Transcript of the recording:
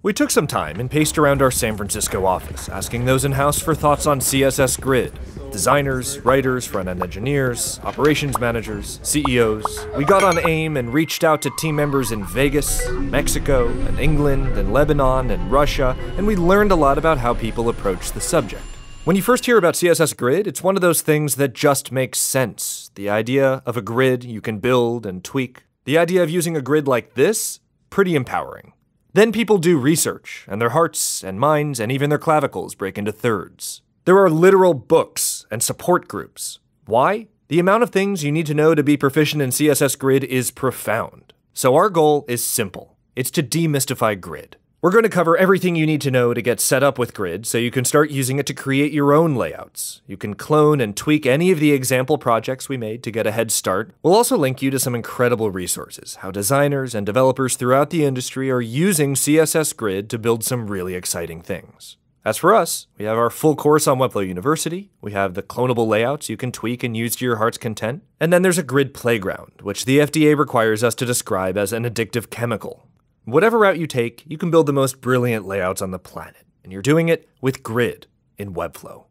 We took some time and paced around our San Francisco office, asking those in-house for thoughts on CSS Grid. Designers, writers, front-end engineers, operations managers, CEOs. We got on AIM and reached out to team members in Vegas, Mexico, and England, and Lebanon, and Russia, and we learned a lot about how people approach the subject. When you first hear about CSS Grid, it's one of those things that just makes sense. The idea of a grid you can build and tweak. The idea of using a grid like this, pretty empowering. Then people do research, and their hearts and minds and even their clavicles break into thirds. There are literal books and support groups. Why? The amount of things you need to know to be proficient in CSS Grid is profound. So our goal is simple. It's to demystify Grid. We're going to cover everything you need to know to get set up with Grid so you can start using it to create your own layouts. You can clone and tweak any of the example projects we made to get a head start. We'll also link you to some incredible resources, how designers and developers throughout the industry are using CSS Grid to build some really exciting things. As for us, we have our full course on Webflow University, we have the clonable layouts you can tweak and use to your heart's content, and then there's a Grid playground, which the FDA requires us to describe as an addictive chemical. Whatever route you take, you can build the most brilliant layouts on the planet, and you're doing it with Grid in Webflow.